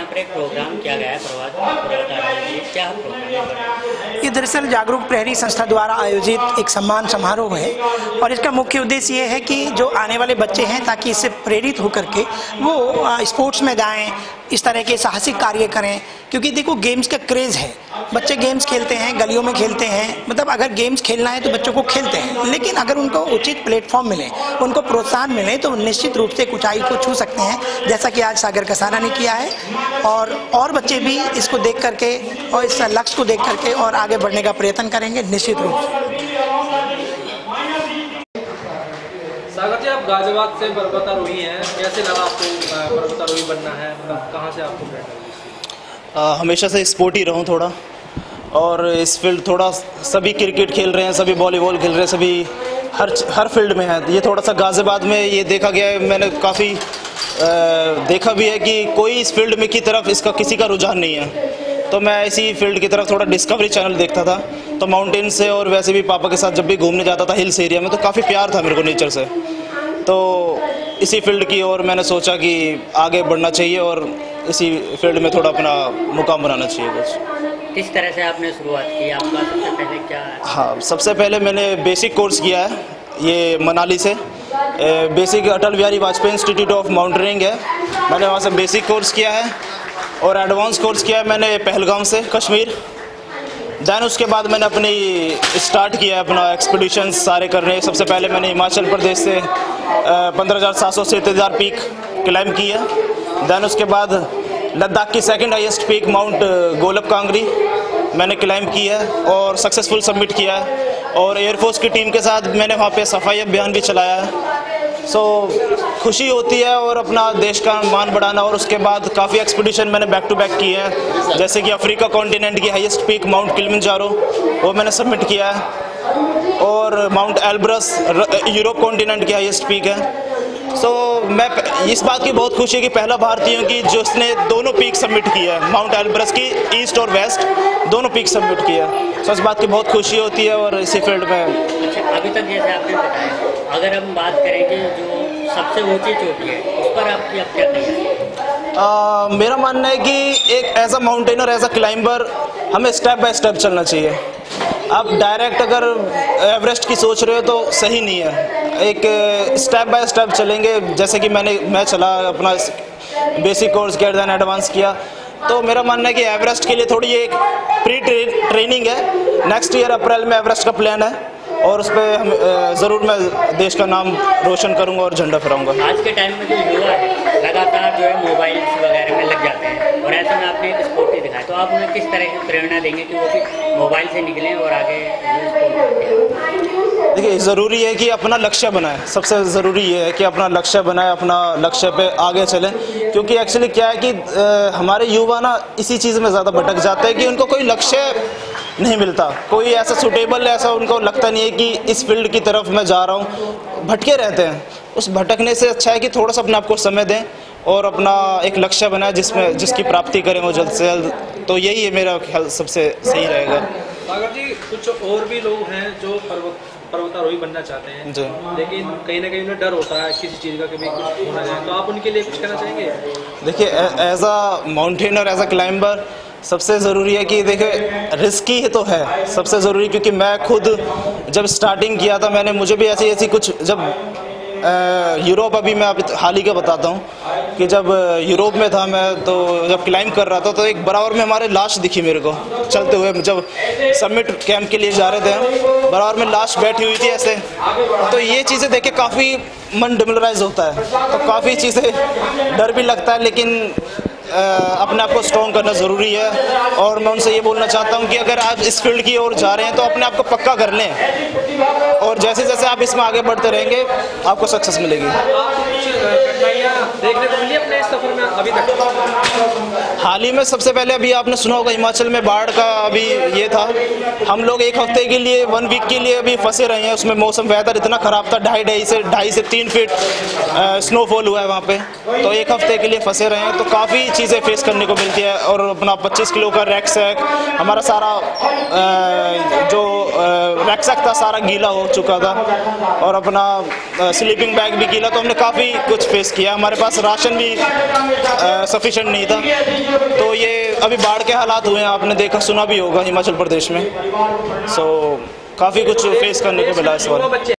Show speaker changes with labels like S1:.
S1: पर एक प्रोग्राम किया गया है पर्वतारोहण, क्या प्रोग्राम है?
S2: ये दरअसल जागरूक प्रहरी संस्था द्वारा आयोजित एक सम्मान समारोह है और इसका मुख्य उद्देश्य ये है कि जो आने वाले बच्चे हैं ताकि इससे प्रेरित होकर के वो स्पोर्ट्स में जाएं, इस तरह के साहसिक कार्य करें। क्योंकि देखो गेम्स का क्रेज़ है, बच्चे गेम्स खेलते हैं, गलियों में खेलते हैं, मतलब अगर गेम्स खेलना है तो बच्चों को खेलते हैं, लेकिन अगर उनको उचित प्लेटफॉर्म मिले, उनको प्रोत्साहन मिले तो निश्चित रूप से ऊंचाई को छू सकते हैं, जैसा कि आज सागर कसाना ने किया है। और बच्चे भी इसको देख करके और इस लक्ष्य को देख करके और आगे बढ़ने का प्रयत्न करेंगे निश्चित रूप से।
S3: सागर जी, आप गाजियाबाद से पर्वतारोही हैं, कैसे लगा आपको पर्वतारोही बनना है? मतलब कहाँ से आपको प्रेरणा?
S4: हमेशा से स्पोर्ट ही रहूँ थोड़ा, और इस फील्ड थोड़ा सभी क्रिकेट खेल रहे हैं, सभी वॉलीबॉल खेल रहे हैं, सभी हर फील्ड में है। ये थोड़ा सा गाजियाबाद में ये देखा गया है, मैंने काफ़ी देखा भी है कि कोई इस फील्ड में की तरफ इसका किसी का रुझान नहीं है। तो मैं इसी फील्ड की तरफ थोड़ा डिस्कवरी चैनल देखता था, तो माउंटेन से और वैसे भी पापा के साथ जब भी घूमने जाता था हिल्स एरिया में, तो काफ़ी प्यार था मेरे को नेचर से। तो इसी फील्ड की और मैंने सोचा कि आगे बढ़ना चाहिए और इसी फील्ड में थोड़ा अपना मुकाम बनाना चाहिए कुछ।
S1: किस तरह से आपने शुरुआत की? आपका सबसे पहले क्या है?
S4: हाँ, सबसे पहले मैंने बेसिक कोर्स किया है ये मनाली से। Basic Atal Bihari Vajpayee institute of mountaineering है, मैंने वहाँ से बेसिक कोर्स किया है। और एडवांस कोर्स किया है मैंने पहलगाम से, कश्मीर। दैन उसके बाद मैंने अपनी स्टार्ट किया अपना एक्सपीडिशन सारे करने। सबसे पहले मैंने हिमाचल प्रदेश से 15,700 से 3000 पीक क्लाइंब की है। दैन उसके बाद लद्दाख की second highest peak mount Golep Kangri मैंने क्लाइंब की है और सक्सेसफुल सबमिट किया है। और एयरफोर्स की टीम के साथ मैंने वहाँ पे सफाई अभियान भी चलाया है। सो खुशी होती है और अपना देश का मान बढ़ाना। और उसके बाद काफ़ी एक्सपीडिशन मैंने बैक टू बैक किए हैं, जैसे कि अफ्रीका कॉन्टिनेंट की हाईएस्ट पीक माउंट किलिमंजारो वो मैंने सबमिट किया है, और माउंट एल्ब्रस यूरोप कॉन्टिनेंट की हाईएस्ट पीक है। सो मैं इस बात की बहुत खुशी है कि पहला भारतीय हूँ कि जो इसने दोनों पीक सबमिट किया है, माउंट एल्ब्रस की ईस्ट और वेस्ट दोनों पीक सबमिट किया है। सो इस बात की बहुत खुशी होती है और इसी फील्ड में।
S1: अच्छा, अभी तक जैसे आपने बताया, अगर हम बात करें कि जो सबसे ऊंची चोटी है उस पर आपकी अब क्या तैयारी?
S4: मेरा मानना है कि एक as a mountaineer, as a climber हमें स्टेप बाय स्टेप चलना चाहिए। आप डायरेक्ट अगर एवरेस्ट की सोच रहे हो तो सही नहीं है, एक स्टेप बाय स्टेप चलेंगे। जैसे कि मैं चला, अपना बेसिक कोर्स किया, दैन एडवांस किया। तो मेरा मानना है कि एवरेस्ट के लिए थोड़ी एक प्री ट्रेनिंग है। नेक्स्ट ईयर अप्रैल में एवरेस्ट का प्लान है और उस पर हम ज़रूर मैं देश का नाम रोशन करूंगा और झंडा फहराऊंगा।
S1: आज के टाइम में जो युवा है लगातार जो है मोबाइल वगैरह में लग जाते हैं, और ऐसे में आपने एक स्पोर्ट ही दिखाया, तो आप उन्हें किस तरह की प्रेरणा देंगे कि वो भी मोबाइल से निकलें और आगे स्पोर्ट?
S4: देखिए, ज़रूरी है कि अपना लक्ष्य बनाएं। सबसे ज़रूरी ये है कि अपना लक्ष्य बनाएं, अपना लक्ष्य पे आगे चलें। क्योंकि एक्चुअली क्या है कि हमारे युवा ना इसी चीज़ में ज़्यादा भटक जाते हैं कि उनको कोई लक्ष्य नहीं मिलता, कोई ऐसा सूटेबल, ऐसा उनको लगता नहीं है कि इस फील्ड की तरफ मैं जा रहा हूँ, भटके रहते हैं। उस भटकने से अच्छा है कि थोड़ा सा अपने आप को समय दें और अपना एक लक्ष्य बनाएं जिसकी प्राप्ति करें वो जल्द से जल्द। तो यही है मेरा ख्याल सबसे सही रहेगा।
S3: सागर जी, कुछ और भी लोग हैं जो पर्वतारोही बनना चाहते हैं, लेकिन कहीं ना कहीं उन्हें डर होता है किसी चीज़ का कि भाई कुछ होना जाए, तो आप उनके लिए कुछ कहना चाहेंगे?
S4: देखिए, as a mountaineer, as a climber सबसे ज़रूरी है कि देखिए रिस्की तो है सबसे ज़रूरी। क्योंकि मैं खुद जब स्टार्टिंग किया था मुझे भी ऐसी कुछ, जब यूरोप, अभी मैं अभी हाल ही का बताता हूँ कि जब यूरोप में था मैं, तो जब क्लाइंब कर रहा था तो एक बराबर में हमारे लाश दिखी मेरे को चलते हुए। जब सबमिट कैंप के लिए जा रहे थे, बराबर में लाश बैठी हुई थी ऐसे। तो ये चीज़ें देख के काफ़ी मन डिमोरलाइज होता है, तो काफ़ी चीज़ें डर भी लगता है, लेकिन अपने आप को स्ट्रॉन्ग करना ज़रूरी है। और मैं उनसे ये बोलना चाहता हूँ कि अगर आप इस फील्ड की ओर जा रहे हैं तो अपने आप को पक्का कर लें, और जैसे जैसे आप इसमें आगे बढ़ते रहेंगे आपको सक्सेस मिलेगी।
S3: देखने को मिली अपने इस सफर में अभी तक?
S4: हाल हाल ही में सबसे पहले अभी आपने सुना होगा हिमाचल में बाढ़ का अभी ये था, हम लोग एक हफ्ते के लिए 1 वीक के लिए अभी फंसे रहे हैं उसमें। मौसम वेदर इतना ख़राब था, 2.5 से 3 फीट स्नोफॉल हुआ है वहाँ पे, तो एक हफ्ते के लिए फंसे रहे हैं। तो काफ़ी चीज़ें फेस करने को मिलती है। और अपना 25 किलो का रैकसैक, हमारा सारा जो रैकसैक था सारा गीला हो चुका था, और अपना स्लीपिंग बैग भी गीला। तो हमने काफ़ी कुछ फेस किया, हमारे पास राशन भी सफिशेंट नहीं था। तो ये अभी बाढ़ के हालात हुए हैं, आपने देखा सुना भी होगा हिमाचल प्रदेश में। सो काफ़ी कुछ फेस करने को मिला इस बार।